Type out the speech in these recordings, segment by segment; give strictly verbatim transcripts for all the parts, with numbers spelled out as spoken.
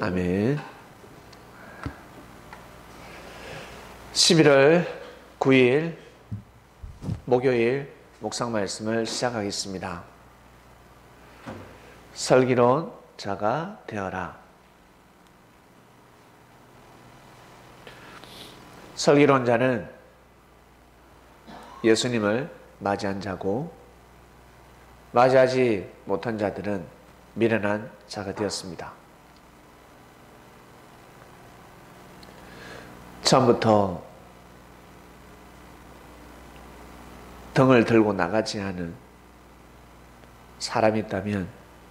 아멘. 십일월 구일 목요일 묵상 말씀을 시작하겠습니다. 슬기로운 자가 되어라. 슬기로운 자는 예수님을 맞이한 자고, 맞이하지 못한 자들은 미련한 자가 되었습니다. 처음부터 등을 들고 나가지 않은 사람이 있다면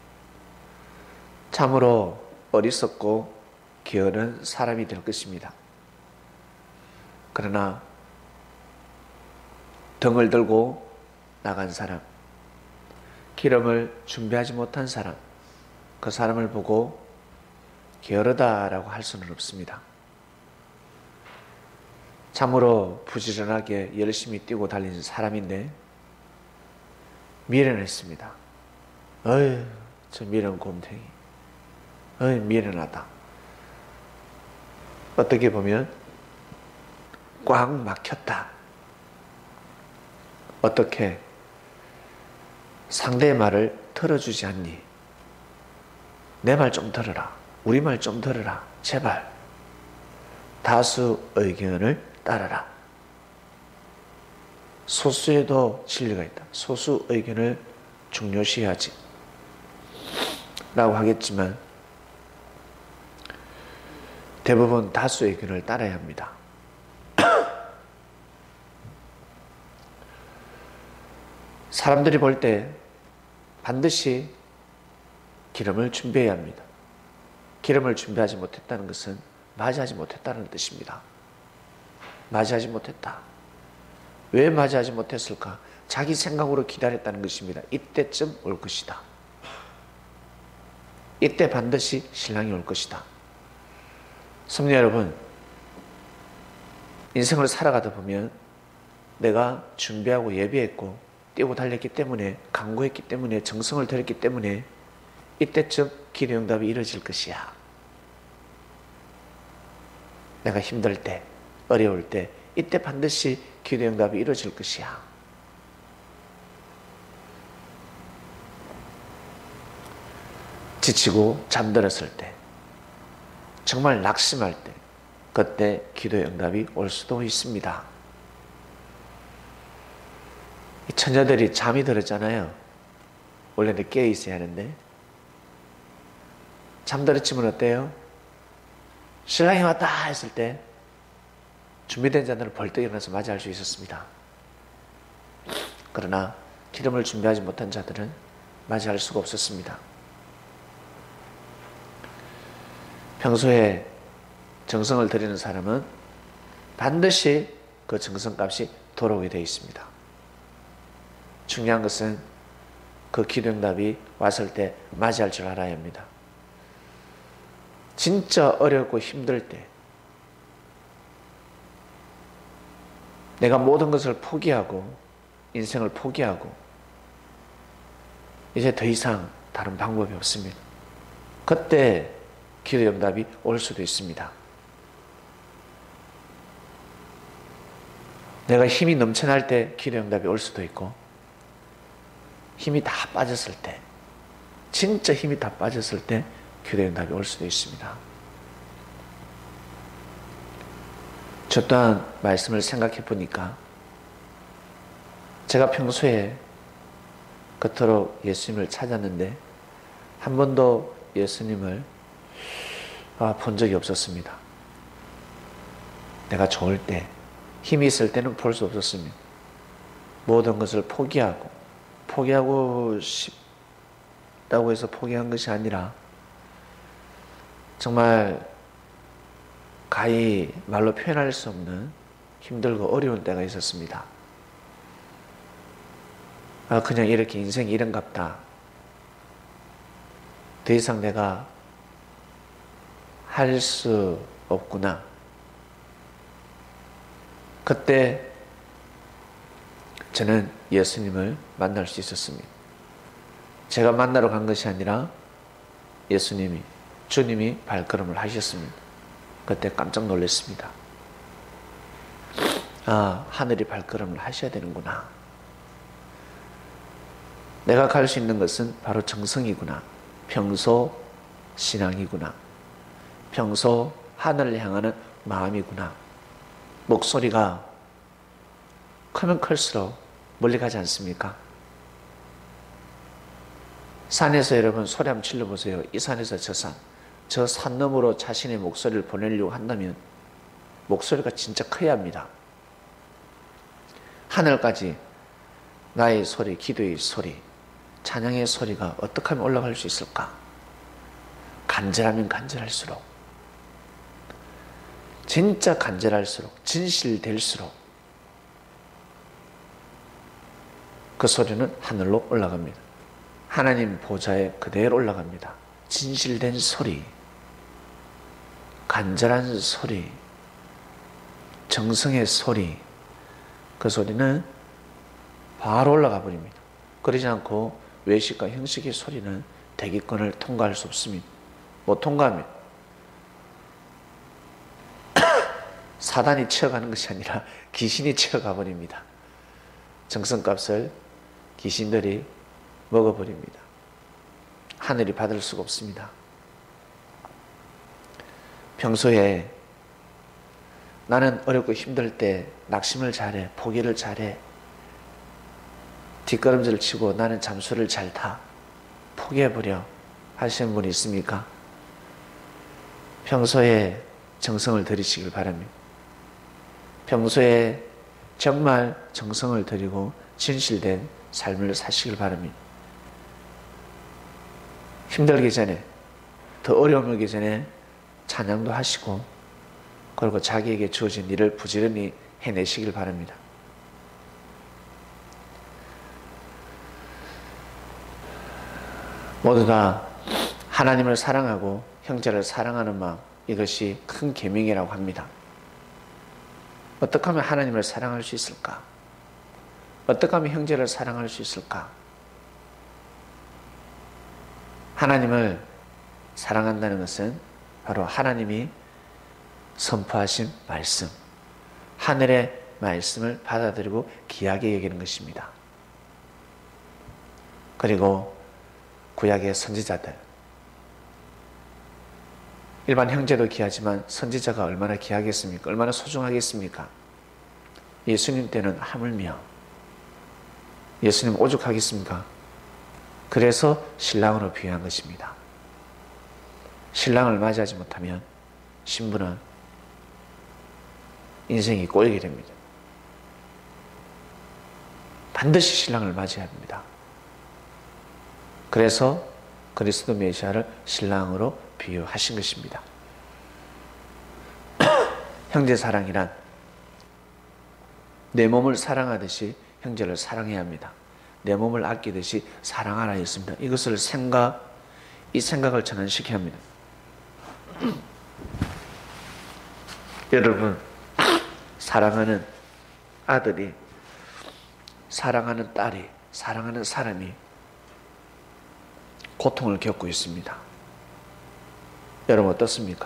참으로 어리석고 게으른 사람이 될 것입니다. 그러나 등을 들고 나간 사람, 기름을 준비하지 못한 사람, 그 사람을 보고 게으르다라고 할 수는 없습니다. 참으로 부지런하게 열심히 뛰고 달린 사람인데 미련했습니다. 어이, 저 미련 곰탱이. 어이, 미련하다. 어떻게 보면 꽉 막혔다. 어떻게 상대의 말을 들어주지 않니? 내 말 좀 들어라. 우리 말 좀 들어라. 제발. 다수 의견을 따르라. 소수에도 진리가 있다. 소수 의견을 중요시해야지 라고 하겠지만 대부분 다수 의견을 따라야 합니다. 사람들이 볼 때 반드시 기름을 준비해야 합니다. 기름을 준비하지 못했다는 것은 맞이하지 못했다는 뜻입니다. 맞이하지 못했다. 왜 맞이하지 못했을까? 자기 생각으로 기다렸다는 것입니다. 이때쯤 올 것이다. 이때 반드시 신랑이 올 것이다. 성도 여러분, 인생을 살아가다 보면 내가 준비하고 예비했고 뛰고 달렸기 때문에, 강구했기 때문에, 정성을 들였기 때문에 이때쯤 기도 응답이 이루어질 것이야. 내가 힘들 때, 어려울 때 이때 반드시 기도 응답이 이루어질 것이야. 지치고 잠들었을 때, 정말 낙심할 때, 그때 기도 응답이 올 수도 있습니다. 이 처녀들이 잠이 들었잖아요. 원래는 깨어 있어야 하는데 잠들었지만 어때요? 신랑이 왔다 했을 때 준비된 자들은 벌떡 일어나서 맞이할 수 있었습니다. 그러나 기름을 준비하지 못한 자들은 맞이할 수가 없었습니다. 평소에 정성을 들이는 사람은 반드시 그 정성값이 돌아오게 되어 있습니다. 중요한 것은 그 기도응답이 왔을 때 맞이할 줄 알아야 합니다. 진짜 어렵고 힘들 때, 내가 모든 것을 포기하고 인생을 포기하고 이제 더 이상 다른 방법이 없습니다. 그때 기도 응답이 올 수도 있습니다. 내가 힘이 넘쳐날 때 기도 응답이 올 수도 있고, 힘이 다 빠졌을 때, 진짜 힘이 다 빠졌을 때 기도 응답이 올 수도 있습니다. 저 또한 말씀을 생각해 보니까 제가 평소에 그토록 예수님을 찾았는데 한 번도 예수님을 본 적이 없었습니다. 내가 좋을 때, 힘이 있을 때는 볼 수 없었습니다. 모든 것을 포기하고 포기하고 싶다고 해서 포기한 것이 아니라 정말 가히 말로 표현할 수 없는 힘들고 어려운 때가 있었습니다. 아, 그냥 이렇게 인생이 이런갑다. 더 이상 내가 할 수 없구나. 그때 저는 예수님을 만날 수 있었습니다. 제가 만나러 간 것이 아니라 예수님이 주님이 발걸음을 하셨습니다. 그때 깜짝 놀랐습니다. 아, 하늘이 발걸음을 하셔야 되는구나. 내가 갈 수 있는 것은 바로 정성이구나. 평소 신앙이구나. 평소 하늘을 향하는 마음이구나. 목소리가 크면 클수록 멀리 가지 않습니까? 산에서 여러분 소리 한번 질러보세요. 이 산에서 저 산. 저 산 너머로 자신의 목소리를 보내려고 한다면 목소리가 진짜 커야 합니다. 하늘까지 나의 소리, 기도의 소리, 찬양의 소리가 어떻게 하면 올라갈 수 있을까? 간절하면 간절할수록, 진짜 간절할수록, 진실될수록 그 소리는 하늘로 올라갑니다. 하나님 보좌에 그대로 올라갑니다. 진실된 소리, 간절한 소리, 정성의 소리, 그 소리는 바로 올라가 버립니다. 그러지 않고 외식과 형식의 소리는 대기권을 통과할 수 없습니다. 못 통과합니다. 사단이 치어가는 것이 아니라 귀신이 치어가 버립니다. 정성값을 귀신들이 먹어버립니다. 하늘이 받을 수가 없습니다. 평소에 나는 어렵고 힘들 때 낙심을 잘해, 포기를 잘해, 뒷걸음질을 치고 나는 잠수를 잘 타, 포기해버려 하시는 분이 있습니까? 평소에 정성을 들이시길 바랍니다. 평소에 정말 정성을 들이고 진실된 삶을 사시길 바랍니다. 힘들기 전에, 더 어려움이 오기 전에 찬양도 하시고, 그리고 자기에게 주어진 일을 부지런히 해내시길 바랍니다. 모두 다 하나님을 사랑하고 형제를 사랑하는 마음, 이것이 큰 계명이라고 합니다. 어떻게 하면 하나님을 사랑할 수 있을까? 어떻게 하면 형제를 사랑할 수 있을까? 하나님을 사랑한다는 것은 바로 하나님이 선포하신 말씀, 하늘의 말씀을 받아들이고 귀하게 여기는 것입니다. 그리고 구약의 선지자들, 일반 형제도 귀하지만 선지자가 얼마나 귀하겠습니까? 얼마나 소중하겠습니까? 예수님 때는 하물며 예수님 오죽하겠습니까? 그래서 신랑으로 비유한 것입니다. 신랑을 맞이하지 못하면 신부는 인생이 꼬이게 됩니다. 반드시 신랑을 맞이해야 합니다. 그래서 그리스도 메시아를 신랑으로 비유하신 것입니다. 형제 사랑이란 내 몸을 사랑하듯이 형제를 사랑해야 합니다. 내 몸을 아끼듯이 사랑하라 했습니다. 이것을 생각, 이 생각을 전환시켜야 합니다. 여러분, 사랑하는 아들이, 사랑하는 딸이, 사랑하는 사람이 고통을 겪고 있습니다. 여러분 어떻습니까?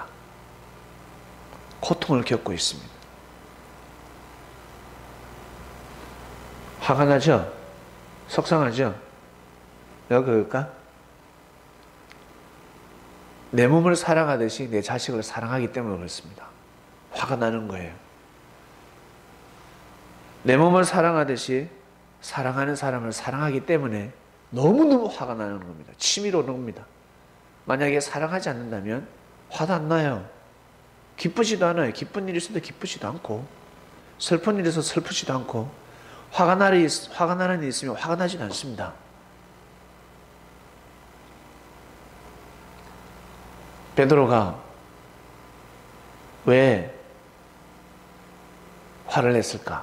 고통을 겪고 있습니다. 화가 나죠? 속상하죠? 왜 그럴까? 내 몸을 사랑하듯이 내 자식을 사랑하기 때문에 그렇습니다. 화가 나는 거예요. 내 몸을 사랑하듯이 사랑하는 사람을 사랑하기 때문에 너무너무 화가 나는 겁니다. 치밀어 오는 겁니다. 만약에 사랑하지 않는다면 화도 안 나요. 기쁘지도 않아요. 기쁜 일이 있어도 기쁘지도 않고, 슬픈 일이 있어도 슬프지도 않고, 화가 나는, 화가 나는 일이 있으면 화가 나지도 않습니다. 베드로가 왜 화를 냈을까?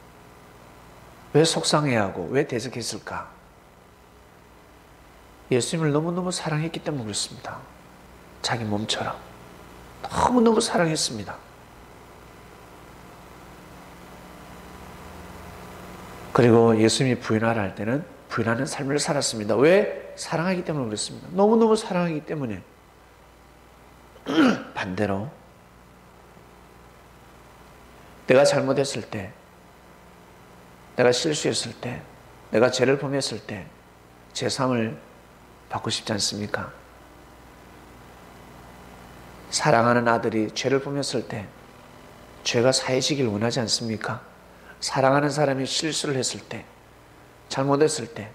왜 속상해하고 왜 대적했을까? 예수님을 너무너무 사랑했기 때문에 그렇습니다. 자기 몸처럼 너무너무 사랑했습니다. 그리고 예수님이 부인하라 할 때는 부인하는 삶을 살았습니다. 왜? 사랑하기 때문에 그렇습니다. 너무너무 사랑하기 때문에. 반대로 내가 잘못했을 때, 내가 실수했을 때, 내가 죄를 범했을 때 제삼을 받고 싶지 않습니까? 사랑하는 아들이 죄를 범했을 때 죄가 사해지길 원하지 않습니까? 사랑하는 사람이 실수를 했을 때, 잘못했을 때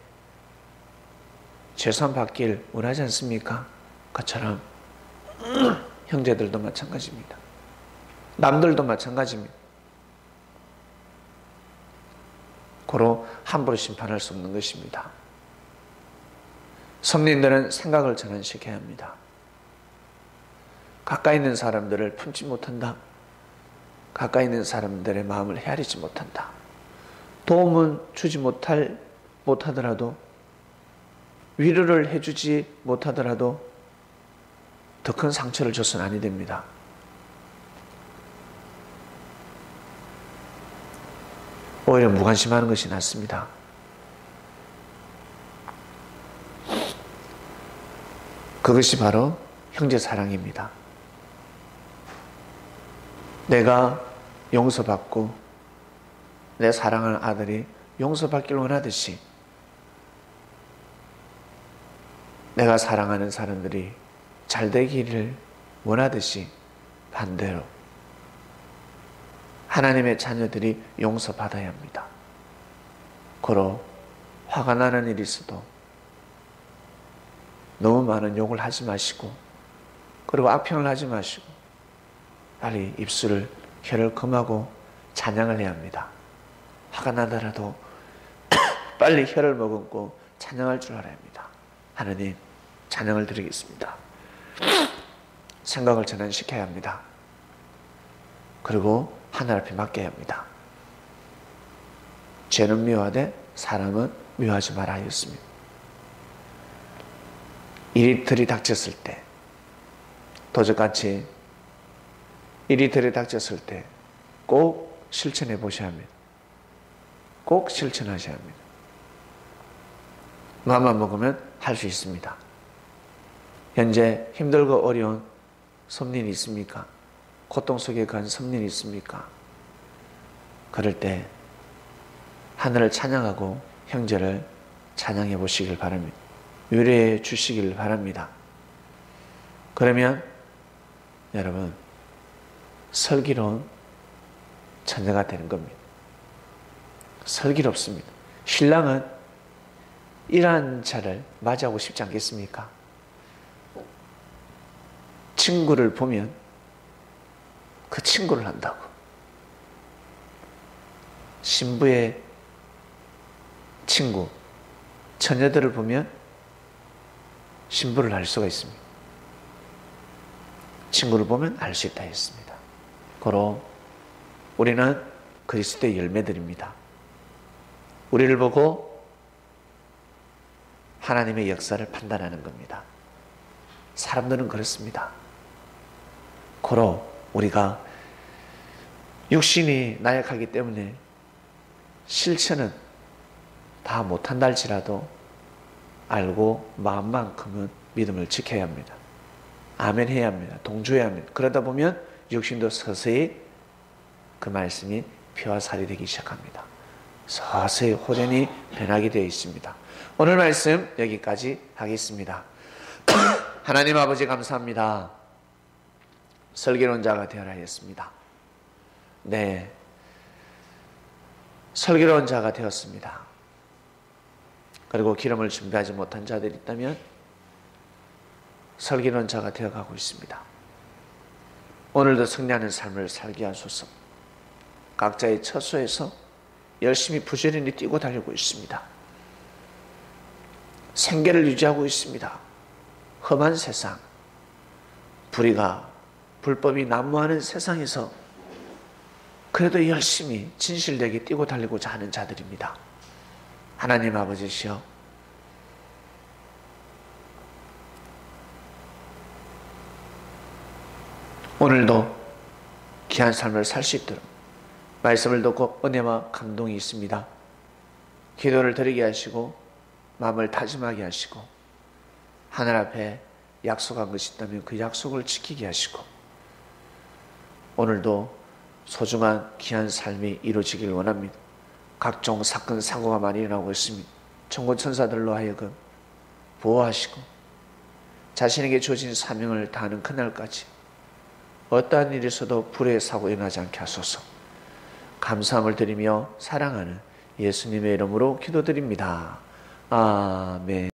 죄삼 받길 원하지 않습니까? 그처럼 형제들도 마찬가지입니다. 남들도 마찬가지입니다. 고로 함부로 심판할 수 없는 것입니다. 성린들은 생각을 전환시켜야 합니다. 가까이 있는 사람들을 품지 못한다. 가까이 있는 사람들의 마음을 헤아리지 못한다. 도움은 주지 못할, 못하더라도, 위로를 해주지 못하더라도 더 큰 상처를 줘서는 아니 됩니다. 오히려 무관심하는 것이 낫습니다. 그것이 바로 형제 사랑입니다. 내가 용서받고 내 사랑하는 아들이 용서받기를 원하듯이 내가 사랑하는 사람들이 잘 되기를 원하듯이 반대로 하나님의 자녀들이 용서받아야 합니다. 고로 화가 나는 일이 있어도 너무 많은 욕을 하지 마시고, 그리고 악평을 하지 마시고 빨리 입술을, 혀를 금하고 찬양을 해야 합니다. 화가 나더라도 빨리 혀를 머금고 찬양할 줄 알아야 합니다. 하나님, 찬양을 드리겠습니다. 생각을 전환시켜야 합니다. 그리고 하늘 앞에 맡겨야 합니다. 죄는 미워하되 사람은 미워하지 말아 하였습니다. 일이 들이닥쳤을 때, 도적같이 일이 들이닥쳤을 때 꼭 실천해 보셔야 합니다. 꼭 실천하셔야 합니다. 마음만 먹으면 할 수 있습니다. 현재 힘들고 어려운 섭린이 있습니까? 고통 속에 간 섭린이 있습니까? 그럴 때 하늘을 찬양하고 형제를 찬양해 보시길 바랍니다. 위로해 주시길 바랍니다. 그러면 여러분 슬기로운 처녀가 되는 겁니다. 슬기롭습니다. 신랑은 이러한 자를 맞이하고 싶지 않겠습니까? 친구를 보면 그 친구를 한다고. 신부의 친구, 처녀들을 보면 신부를 알 수가 있습니다. 친구를 보면 알 수 있다 했습니다. 고로 우리는 그리스도의 열매들입니다. 우리를 보고 하나님의 역사를 판단하는 겁니다. 사람들은 그렇습니다. 고로 우리가 육신이 나약하기 때문에 실천은 다 못한다 할지라도 알고 마음만큼은 믿음을 지켜야 합니다. 아멘 해야 합니다. 동조해야 합니다. 그러다 보면 육신도 서서히 그 말씀이 피와 살이 되기 시작합니다. 서서히 호련히 변하게 되어 있습니다. 오늘 말씀 여기까지 하겠습니다. 하나님 아버지 감사합니다. 슬기로운 자가 되어라 했습니다. 네, 슬기로운 자가 되었습니다. 그리고 기름을 준비하지 못한 자들이 있다면 슬기로운 자가 되어가고 있습니다. 오늘도 승리하는 삶을 살게 하소서. 각자의 처소에서 열심히 부지런히 뛰고 달리고 있습니다. 생계를 유지하고 있습니다. 험한 세상, 불의가 불법이 난무하는 세상에서 그래도 열심히 진실되게 뛰고 달리고자 하는 자들입니다. 하나님 아버지시여, 오늘도 귀한 삶을 살 수 있도록 말씀을 듣고 은혜와 감동이 있습니다. 기도를 드리게 하시고 마음을 다짐하게 하시고 하늘 앞에 약속한 것이 있다면 그 약속을 지키게 하시고 오늘도 소중한 귀한 삶이 이루어지길 원합니다. 각종 사건 사고가 많이 일어나고 있습니다. 천군 천사들로 하여금 보호하시고 자신에게 주어진 사명을 다하는 그날까지 어떠한 일에서도 불의의 사고 일어나지 않게 하소서. 감사함을 드리며 사랑하는 예수님의 이름으로 기도드립니다. 아멘.